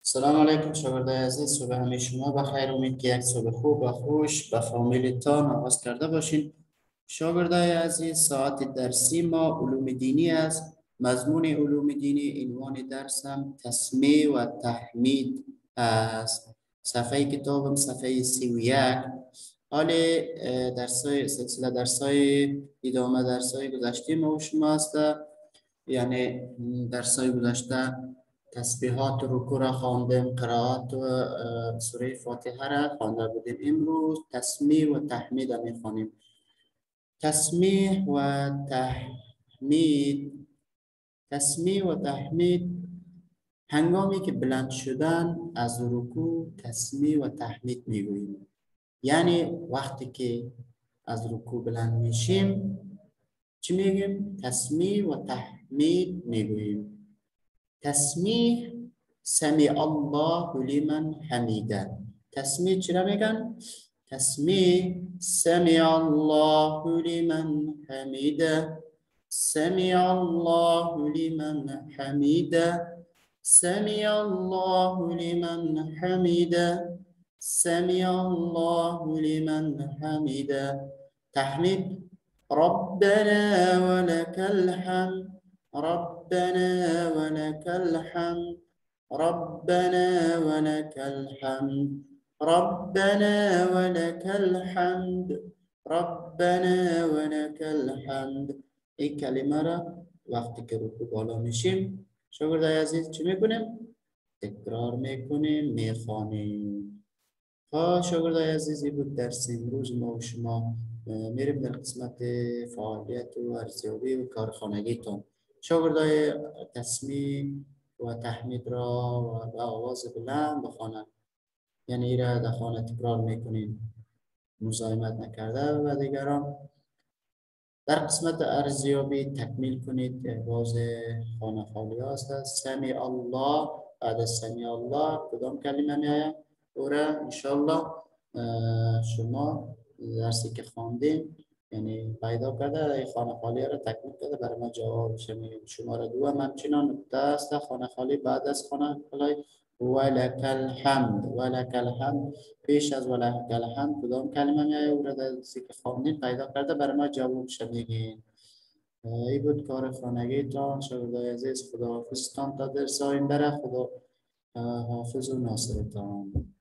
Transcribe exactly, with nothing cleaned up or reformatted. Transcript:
سلام علیکم شاگردای عزیز، صبح همه شما بخیر. امید که یک صبح خوب و خوش به فامیلتان آغاز کرده باشین. شاگردای عزیز، ساعت درسی ما علوم دینی است. مضمون علوم دینی عنوان درسم تسمیه و تحمید است. صفحه کتابم صفحه سی و یک. حال درسای سلسله درسای ادامه درسای گذشته ما و شما است. یعنی درسای گذشته تسبیحات و رکوع را خواندیم، قرائت و سوره فاتحه را خوانده بودیم. امروز تسمیح و تحمید را میخوانیم. تسمیح و تحمید تسمیح و تحمید هنگامی که بلند شدن از رکوع تسمیح و تحمید میگوییم. یعنی وقتی که از رکوع بلند میشیم چی میگیم؟ تسمیح و تحمید میگوییم. تسمیح سمع الله لمن حمیده. تسمیح چرا میگن؟ تسمیح سمع الله لمن حمیده، سمع الله لمن حمیده، سمع الله لمن حمیده، سمع الله لمن حمیده. تحمید ربنا ولك الحمد، ربنا ولك الحمد، ربنا ولك الحمد، ربنا ولك الحمد، ربنا ولك الحمد. این کلمه را وقتی که رکوع بالا میشیم شاگردای عزیز چی میکنیم؟ تکرار میکنیم، میخوانیم. ها شاگردای عزیزی بود درس امروز ما و شما. میریم در قسمت فعالیت و ارزیابی و کارخانگیتان. شاگردای تسمیح و تحمید را و به آواز بلند بخوانند، یعنی این را در خانه تکرار میکنین، مزاحمت نکرده و دیگران. در قسمت ارزیابی تکمیل کنید. باز خانه خالی است. سمع الله، بعد از سمع الله کدام کلمه می آید؟ او را انشالله شما درسی که خواندیم یعنی پیدا کرده خانه خالی را تکمیل کرده برای ما جواب شماره دو هم همچنان نکته است. خانه خالی بعد از خانه خالی ولک الحمد، ولک الحمد پیش از ولک الحمد کدام کلمه می آید؟ او را درسی که خواندیم پیدا کرده برای ما جواب میگین. ای بود کار خانگیتان شاگردای عزیز. خدا حافظتان تا درس آینده. خدا حافظ و ناصرتان.